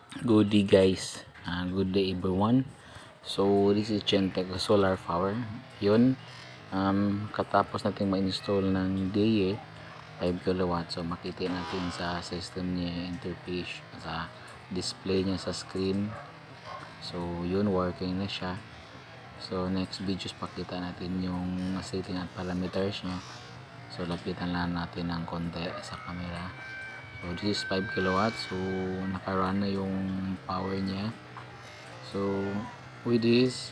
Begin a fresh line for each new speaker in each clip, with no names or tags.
Good day guys, good day everyone. So this is Gentech Solar Power. Yun, katapos natin ma-install ng DE 5 kilowatt. So makita natin sa system niya, interface, sa display niya sa screen. So yun, working na siya. So next videos pakita natin yung setting at parameters niya. So lapitan lang natin ng konti sa camera. So this is 5 kilowatts. So naka-run na yung power niya. So with this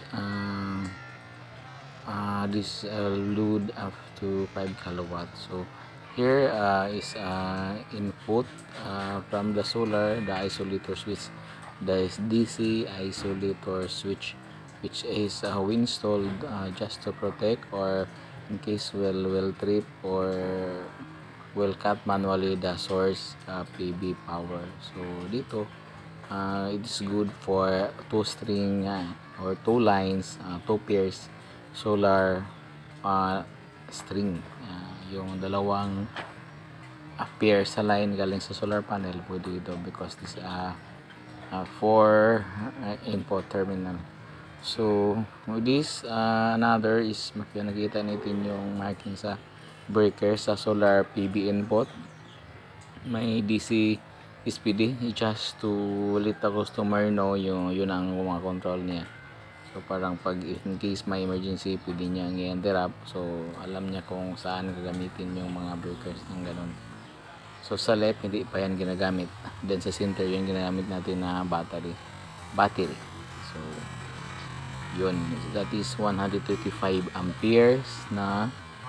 load up to 5 kilowatts. So here is input from the solar, the isolator switch, the DC isolator switch, which is we installed just to protect, or in case will trip or will cut manually the source PV power. So dito it is good for two string or two lines, two pairs solar string, yung dalawang pair sa line galing sa solar panel pwede dito, because this for input terminal. So with this another is nakita natin yung marking sa breaker sa solar PV input. May DC SPD, just to let the customer know yun ang mga control niya. So parang pag in case may emergency pwede niya i-interrupt, so alam niya kung saan gagamitin yung mga breakers ng ganun. So sa left hindi pa yan ginagamit, then sa center yung ginagamit natin na battery. So yun, that is 135 amperes na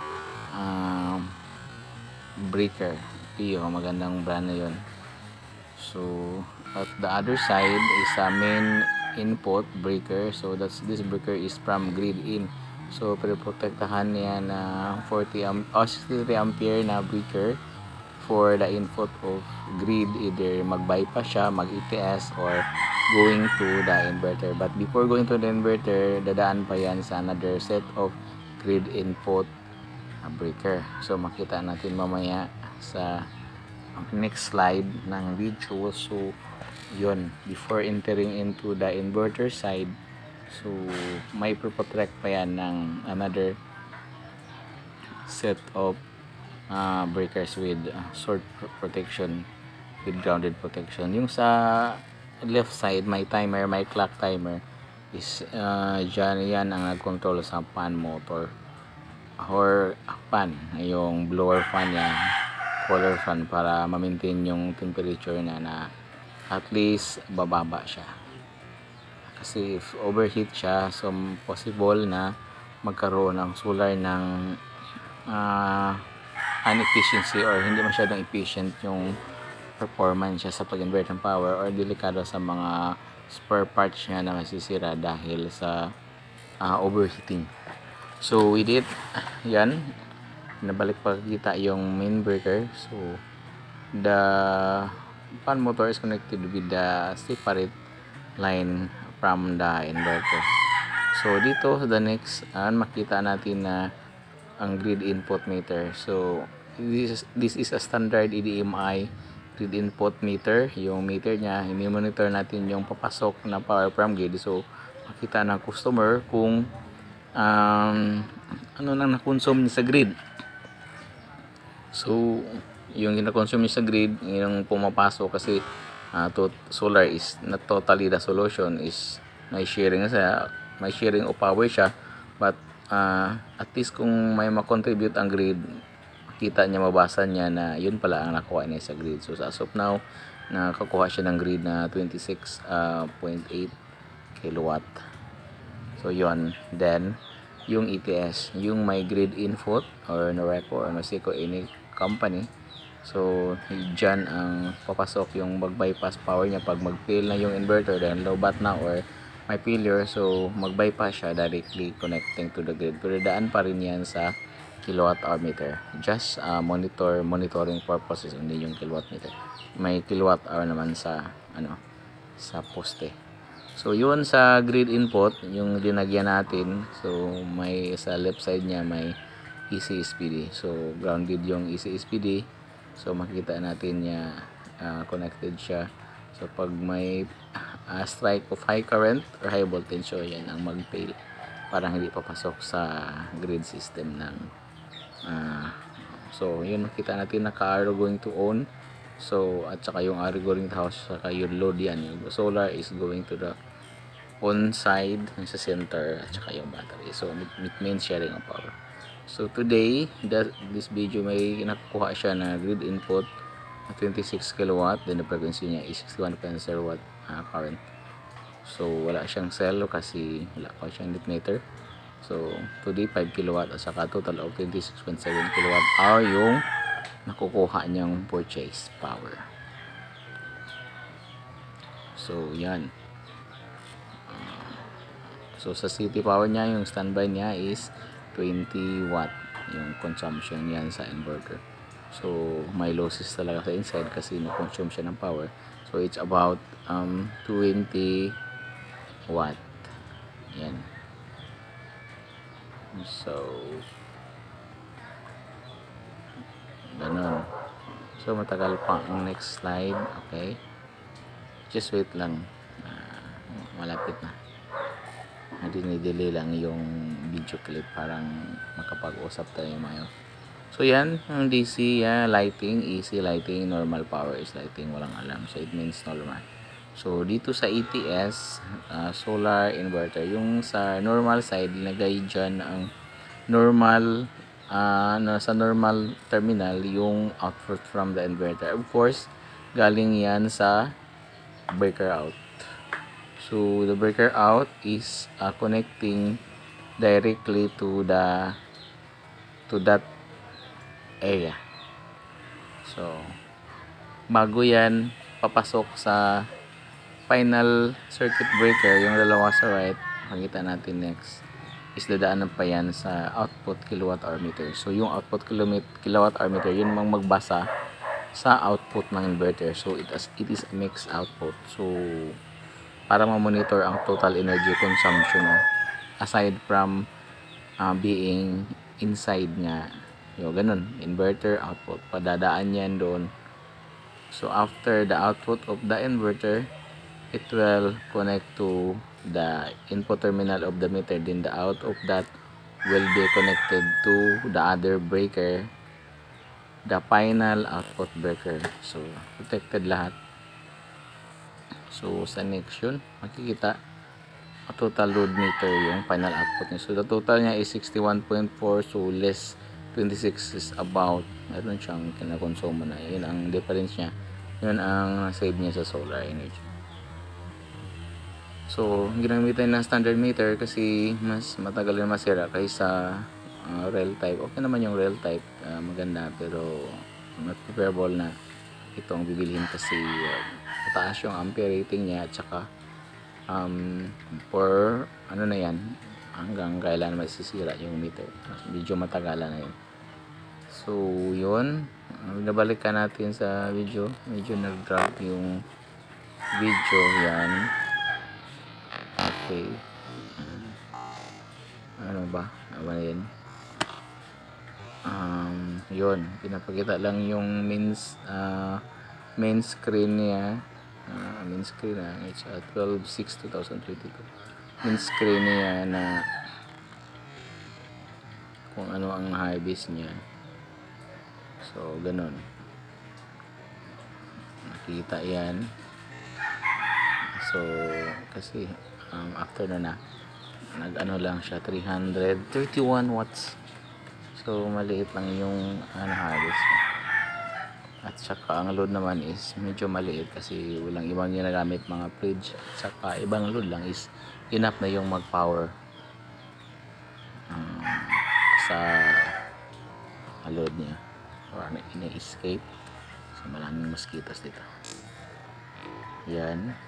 breaker. Magandang brand na yun. So at the other side is a main input breaker. So this breaker is from grid in. So pinoprotektahan niya na 63 ampere na breaker for the input of grid, either mag-bypass siya, mag-ETS, or going to the inverter. But before going to the inverter, dadaan pa yan sa another set of grid input breaker. So makita natin mamaya sa next slide ng video. So yun, before entering into the inverter side, so may protect pa yan ng another set of breakers with short protection, with grounded protection. Yung sa left side may timer, may clock timer, is yan ang nag-control sa fan motor or fan, yung blower fan yan, cooler fan, para ma-maintain yung temperature na at least bababa siya. Kasi if overheat siya, so possible na magkaroon ng solar ng inefficiency, or hindi masyadong efficient yung performance siya sa pag-invert ng power, or delikado sa mga spare parts niya na masisira dahil sa overheating. So with it, yan, nabalik pa kita yung main breaker. So the fan motor is connected with the separate line from the inverter. So dito the next makita natin na ang grid input meter. So this is a standard EDMI grid input meter. Yung meter niya, i-monitor natin yung papasok na power from grid. So makita ng customer kung ano nang na-consume niya sa grid. So yung gina-consume niya sa grid, yung pumapasok, kasi solar is not totally the solution, is may sharing of power siya, but at least kung may ma-contribute ang grid, kita niya, mabasa niya na yun pala ang nakuha niya sa grid. So as of now, nakakuha siya ng grid na 26.8 kilowatt. So yun, then yung ETS, yung may grid input or Noreco or Noseco, any company. So dyan ang papasok yung mag-bypass power niya pag mag-fail na yung inverter dahil low bat na or may failure. So mag-bypass siya directly connecting to the grid, pero daan pa rin yan sa kilowatt hour meter. Just monitoring purposes, hindi yung kilowatt meter. May kilowatt hour naman sa sa poste. So yun sa grid input, yung dinagyan natin. So may sa left side niya may ECSPD. So grounded yung ECSPD. So makita natin niya connected siya So pag may strike of high current or high voltage, so yan ang mag-fail, parang hindi papasok sa grid system ng so yun, makita natin naka-arrow going to on, so at saka yung arrow going to house, saka yung load, yan yung solar is going to the on side sa center, at saka yung battery. So it means sharing of power. So today this video may nakukuha siya na grid input 26 kilowatt, then the frequency niya is 61.0 watt current. So wala siyang cell kasi wala pa siyang detonator. So today 5 kilowatt at saka total of 26.7 kilowatt hour yung nakukuha niyang purchase power. So yan. So sa city power niya, yung standby niya is 20 watt yung consumption yan sa inverter. So may losses talaga sa inside kasi na-consume siya ng power. So it's about 20 watt. Yan. So ganun. So matagal pa ang next slide. Okay. Just wait lang. Malapit na. Dinidili lang yung video clip, parang makapag-usap tayo mayo. So yan, ang DC lighting, easy lighting, normal power is lighting, walang alarm. So it means normal. So dito sa ETS, solar inverter, yung sa normal side, nilagay dyan ang normal, sa normal terminal, yung output from the inverter. Of course, galing yan sa breaker out. So the breaker out is connecting directly to that area. So bago yan papasok sa final circuit breaker, yung dalawa sa right, makita natin next, is dadaanan pa yan sa output kilowatt hour meter. So yung output kilowatt hour meter, yun mang magbasa sa output ng inverter. So it is a mixed output. So para ma-monitor ang total energy consumption aside from being inside nga, yung ganun, inverter output, padadaan yan doon. So after the output of the inverter, it will connect to the input terminal of the meter, then the out of that will be connected to the other breaker, the final output breaker. So protected lahat. So sa next yun, makikita total load meter yung final output niya. So the total niya is 61.4, so less 26 is about, meron siyang kinakonsumo na. Yun ang difference niya. Yun ang save niya sa solar energy. So ginamitan ng standard meter kasi mas matagal na masira kaysa rail type. Okay naman yung rail type, maganda, pero not preferable na itong bibilhin kasi mataas yung ampere rating niya, at saka for ano na yan, hanggang kailan masisira yung meter, medyo matagalan na yun. So yun, nabalikan natin sa video, medyo nag-drop yung video yan. Okay, ano ba yun, yun, pinapakita lang yung main screen niya. Main screen it's 12/6/2022. Main screen niya na kung ano ang high-vis niya. So ganun, nakita yan. So kasi after na nag-ano lang siya, 331 watts. So maliit lang yung high-vis niya. At saka ang load naman is medyo maliit kasi walang ibang ginagamit, mga fridge. At saka ibang load lang is enough na yung mag-power sa load niya. Or ina-escape. So maraming mosquitoes dito. Yan.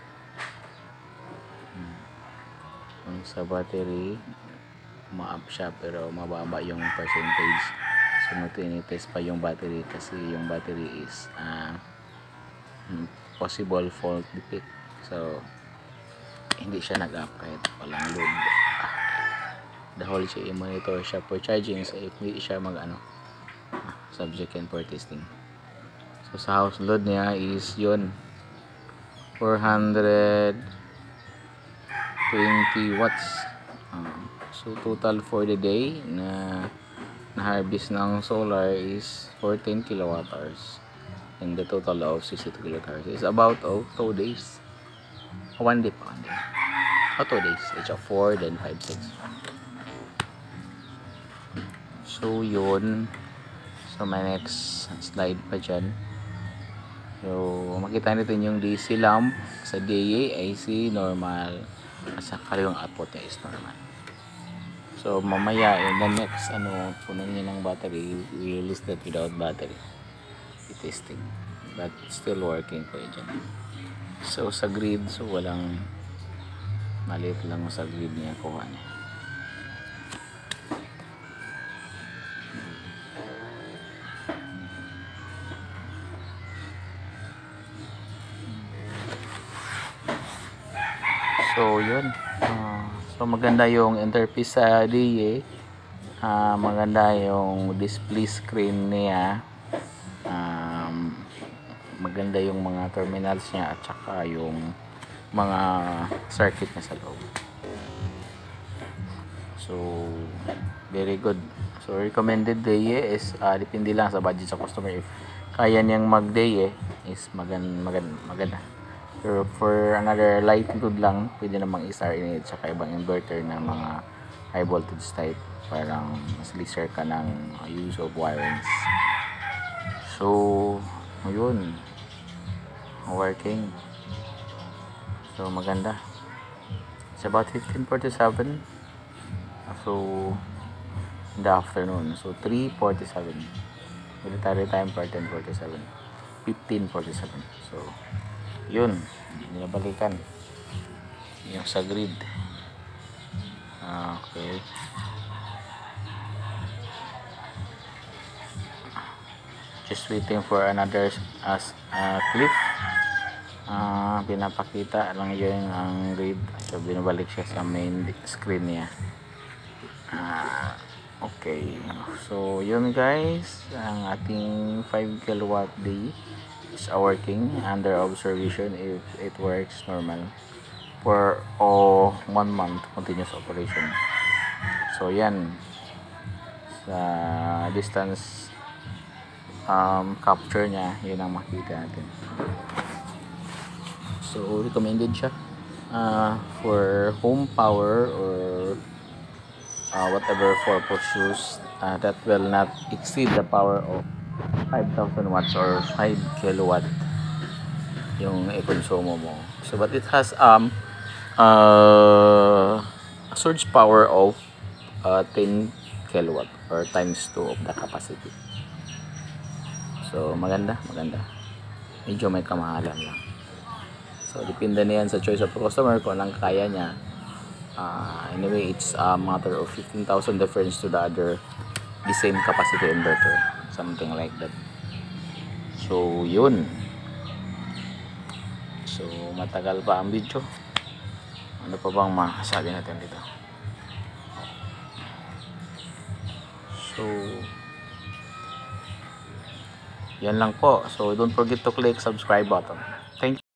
Ang sa battery, ma-up siya pero mababa yung percentage. So tinitest pa yung battery kasi yung battery is possible fault defect. So hindi siya nag-up kahit walang load. The whole siya i-monitor siya for charging, so if hindi siya subject and for testing. So sa house load niya is yun, 420 watts. So total for the day na harvest ng solar is 14 kilowatt hours, and the total of 62 kilowatt hours is about 2 days, 1 day pa, 1 day, 2 days, each of 4, then 5, 6. So yun. So may next slide pa dyan. So makita natin yung DC lamp sa DA, AC normal, at saka yung output niya is normal. So mamaya in the next puno niya ng battery, we list that without battery testing, but still working po yun dyan. So sa grid, so walang, maliit lang sa grid niya kuha niya. So yun, so maganda yung interface sa DA, maganda yung display screen niya, maganda yung mga terminals niya, at saka yung mga circuit niya sa loob. So very good. So recommended DA is depende lang sa budget sa customer. If kaya niyang mag DA is maganda. Pero for another light load lang, pwede namang i-star in it, saka ibang inverter na mga high voltage type, parang mas lesser ka ng use of wirings. So yun, working. So maganda. It's about 15:47. So in the afternoon, so 3:47 military time for 10:47, 15:47. So yun, nabalikan yung sa grid. Okay, just waiting for another clip. Pinapakita lang yun ang grid, so binabalik siya sa main screen niya. Okay, so yun guys, ang ating 5 kilowatt day is working under observation. If it works normal for 1 month continuous operation. So yan, sa distance capture nya, yun ang makita natin. So recommended siya for home power or whatever purpose use that will not exceed the power of 5,000 watts or 5 kilowatt yung i-consumo mo. So but it has a surge power of 10 kilowatt or times 2 of the capacity. So maganda. Medyo may kamahalan lang. So depende na yan sa choice of customer kung anong kaya niya. Anyway, it's a matter of 15,000 difference to the other the same capacity inverter, something like that. So yun. So matagal pa ang video. Ano pa bang masabi natin dito? So yan lang po. So don't forget to click subscribe button. Thank you.